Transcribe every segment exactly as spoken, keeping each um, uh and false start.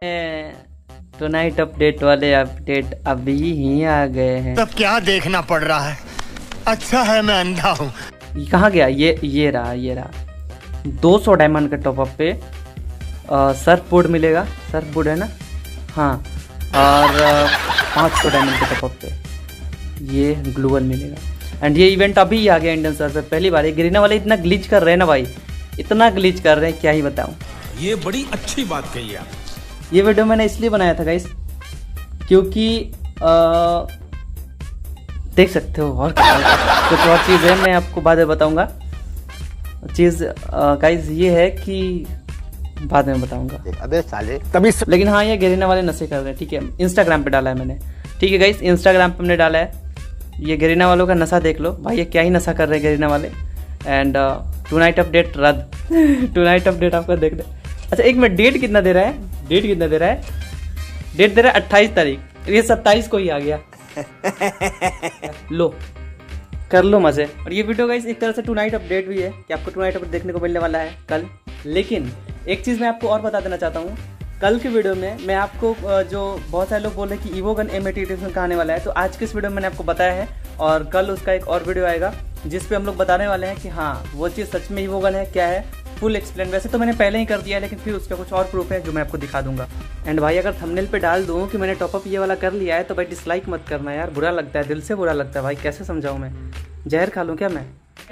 तो night update वाले update अभी ही आ गए हैं। तब क्या देखना पड़ रहा है? अच्छा है मैं अंधा हूँ। कहाँ गया ये ये रहा ये रहा दो सौ डायमंड के टॉपअप पे सर्फ बोर्ड मिलेगा। सर्फ बोर्ड है ना, हाँ। और पाँच सौ डायमंड के टॉपअप पे ये ग्लूवल मिलेगा। एंड ये इवेंट अभी ही आ गया इंडियन सर्वर पे पहली बार। ये गिरने वाले इतना ग्लिच कर रहे हैं ना भाई, इतना ग्लिच कर रहे हैं क्या ही बताऊँ। ये बड़ी अच्छी बात कही आप। ये वीडियो मैंने इसलिए बनाया था गाइस क्योंकि आ, देख सकते हो और कुछ और चीज़ है, मैं आपको बाद में बताऊंगा। चीज़ गाइस ये है कि बाद में बताऊंगा। अबे साले तभी स... लेकिन हाँ, ये गेरीना वाले नशे कर रहे हैं, ठीक है। इंस्टाग्राम पे डाला है मैंने, ठीक है गाइस, इंस्टाग्राम पे हमने डाला है। ये गेरीना वालों का नशा देख लो भाई, ये क्या ही नशा कर रहे हैं गेरीना वाले। एंड टू नाइट अपडेट रद्द टू नाइट अपडेट आपका देख ले। अच्छा एक मिनट, डेट कितना दे रहा है? डेट कितना दे रहा है? डेट दे रहा है अट्ठाईस तारीख, ये सत्ताईस को ही आ गया। लो कर लो मजे। और ये वीडियो गाइस एक तरह से टू नाइट अपडेट भी है कि आपको टू नाइट अपडेट देखने को मिलने वाला है कल। लेकिन एक चीज़ मैं आपको और बता देना चाहता हूँ, कल के वीडियो में मैं आपको जो बहुत सारे लोग बोल रहे हैं कि ईवो गन एम एटी एडिशन का आने वाला है, तो आज के इस वीडियो में मैंने आपको बताया है। और कल उसका एक और वीडियो आएगा जिस पे हम लोग बताने वाले हैं कि हाँ वो चीज़ सच में ईवो गन है क्या है, फुल एक्सप्लेन। वैसे तो मैंने पहले ही कर दिया है, लेकिन फिर उसका कुछ और प्रूफ है जो मैं आपको दिखा दूंगा। एंड भाई अगर थंबनेल पे डाल दूं कि मैंने टॉपअप ये वाला कर लिया है तो भाई डिसलाइक मत करना यार, बुरा लगता है, दिल से बुरा लगता है भाई। कैसे समझाऊं मैं? जहर खा लूं क्या मैं?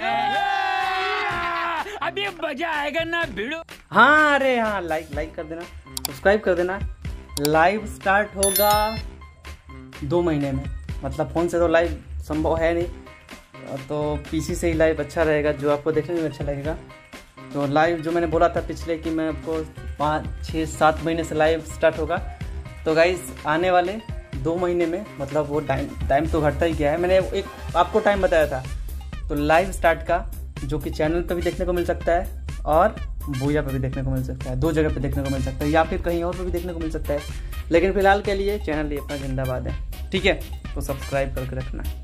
अभी मजा आएगा ना वीडियो। हाँ अरे हाँ, लाइक लाइक कर देना, सब्सक्राइब कर देना। लाइव स्टार्ट होगा दो महीने में, मतलब फोन से तो लाइव संभव है नहीं, तो पीसी से ही लाइव अच्छा रहेगा, जो आपको देखने में अच्छा लगेगा। तो लाइव जो मैंने बोला था पिछले कि मैं आपको पाँच छः सात महीने से लाइव स्टार्ट होगा, तो गाइस आने वाले दो महीने में, मतलब वो टाइम टाइम तो घटता ही गया है। मैंने एक आपको टाइम बताया था, तो लाइव स्टार्ट का जो कि चैनल पे भी देखने को मिल सकता है और बूया पे भी देखने को मिल सकता है, दो जगह पे देखने को मिल सकता है, या फिर कहीं और पे भी देखने को मिल सकता है। लेकिन फिलहाल के लिए चैनल ये अपना जिंदाबाद है, ठीक है। तो सब्सक्राइब करके रखना।